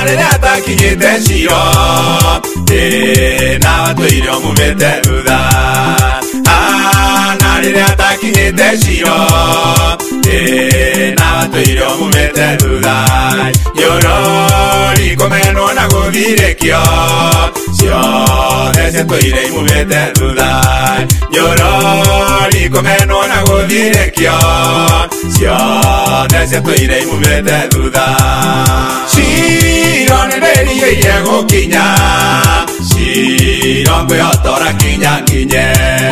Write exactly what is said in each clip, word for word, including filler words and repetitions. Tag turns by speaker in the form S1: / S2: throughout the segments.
S1: rĩrĩa atakinyĩte ciro na watuire umumĩte thutha na rĩrĩa atakinyĩte ciro na watuire umumĩte thutha nĩũrori kũmenwo na gũthirĩkio ciothe ciatũire imumĩte thutha nĩũrori kũmenwo na gũthirĩkio ciothe ciatũire imumĩte thutha ciro nĩndĩrigĩire gũkinya ciro ngwĩhotora kinya nginye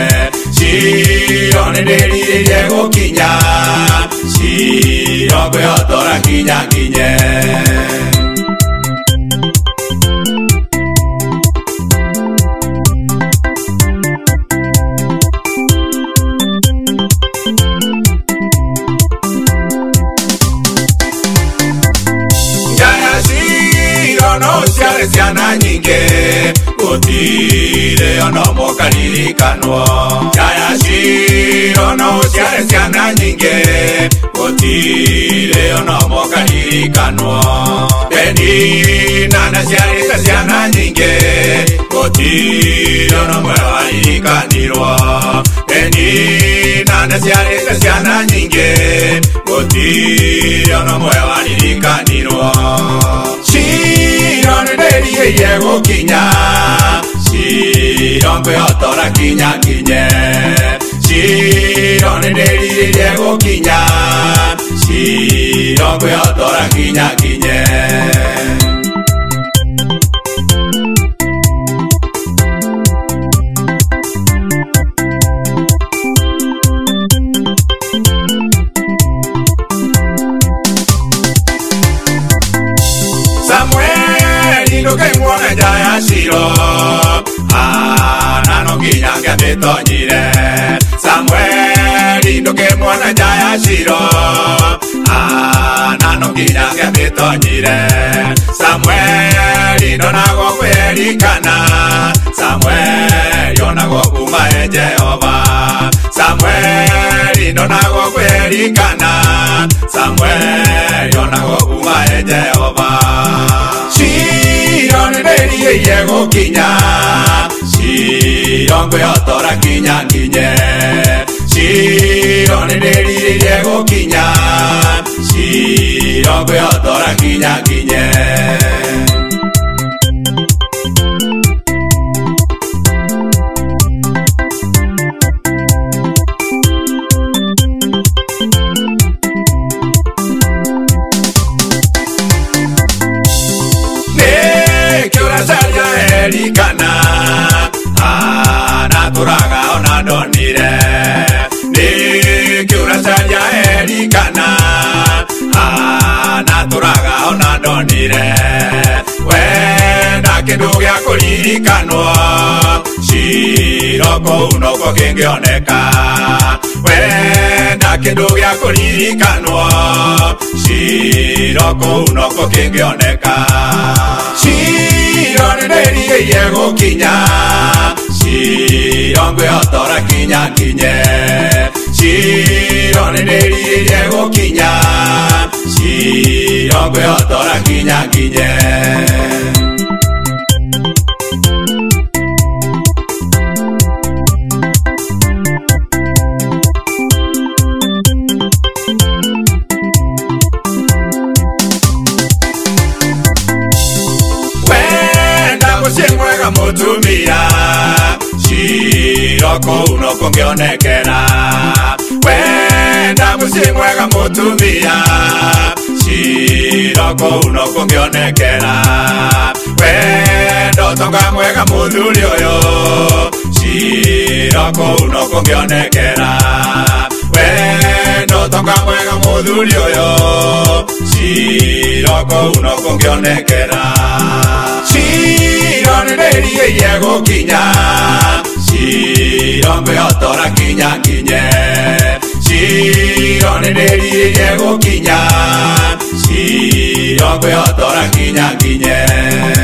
S1: ciro nĩndĩrigĩire gũkinya ciro ngwĩhotora kinya nginye ciana nyingi gutire ono mukaririkano jaya ciro no ciare ciana nyingi gutire ono mukaririkano eni nana ciare ciana nyingi gutire ono mukaririkanirwo eni nana ciare ciana nyingi gutire ono mukaririkanirwo ciro nĩndĩrigĩire gũkinya ciro ngwĩhotora kinya nginye ciro nĩndĩrigĩire gũkinya ciro ngwĩhotora kinya nginye ndũkĩmuona jaya ciro na no nginya ngĩmĩtonyire Samueli ndũkĩmuona jaya ciro na no nginya ngĩmĩtonyire Samueli ndonagwo kwĩrikana Samueli onagwo kuma e Jehova Samueli ndonagwo kwĩrikana Samueli onagwo kuma e Jehova ciro nĩndĩrigĩire gũkinya ciro ngwĩhotora kinya nginye ciro nĩndĩrigĩire gũkinya ciro ngwĩhotora kinya nginye erikana na turaga ona ndonire nĩkĩũra caria erikana na turaga ona ndonire wenda kĩndũ gĩa kũririkanwo ciro kũu nokuo kĩngĩoneka wenda kĩndũ gĩa kũririkanwo ciro kũu nokuo kĩngĩoneka ciro nĩndĩrigĩire gũkinya ciro ngwĩhotora kinya nginye ciro nĩndĩrigĩire gũkinya ciro ngwĩhotora kinya nginye mutumia ciro kũu no kũngĩonekera wenda mũciĩ mwega mutumia ciro kũu no kũngĩonekera wenda ũtonga mwega mũthuri ũyũ ciro kũu no kũngĩonekera wenda ũtonga mwega mũthuri ũyũ ciro kũu no kũngĩonekera ciro nĩndĩrigĩire gũkinya ciro ngwĩhotora kinya nginye ciro nĩndĩrigĩire gũkinya ciro ngwĩhotora kinya nginye